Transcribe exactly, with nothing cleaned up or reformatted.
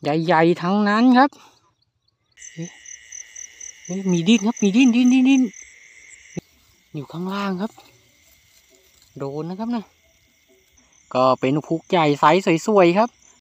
ใหญ่ๆทั้งนั้นครับเอ๊ะเอ๊ะมีดิ้นครับมีดิ้นดิ้นดิ้นดิ้นอยู่ข้างล่างครับโดนนะครับนะก็เป็นนกพุกใหญ่ไซส์สวยๆครับ